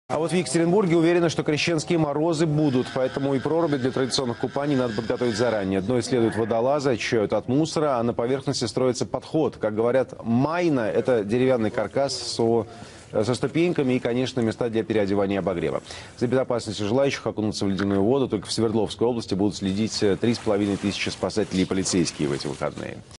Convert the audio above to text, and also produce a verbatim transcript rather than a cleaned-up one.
А вот в Екатеринбурге уверены, что крещенские морозы будут, поэтому и проруби для традиционных купаний надо подготовить заранее. Дно исследуют водолазы, очищают от мусора, а на поверхности строится подход. Как говорят, майна – это деревянный каркас со, со ступеньками и, конечно, места для переодевания и обогрева. За безопасностью желающих окунуться в ледяную воду только в Свердловской области будут следить три с половиной тысячи спасателей и полицейские в эти выходные.